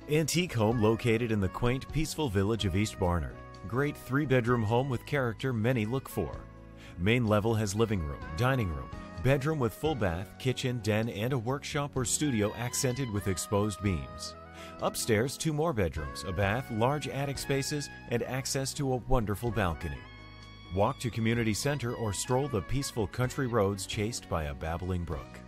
Antique home located in the quaint, peaceful village of East Barnard. Great 3-bedroom home with character many look for. Main level has living room, dining room, bedroom with full bath, kitchen, den, and a workshop or studio accented with exposed beams. Upstairs, 2 more bedrooms, a bath, large attic spaces, and access to a wonderful balcony. Walk to community center or stroll the peaceful country roads chased by a babbling brook.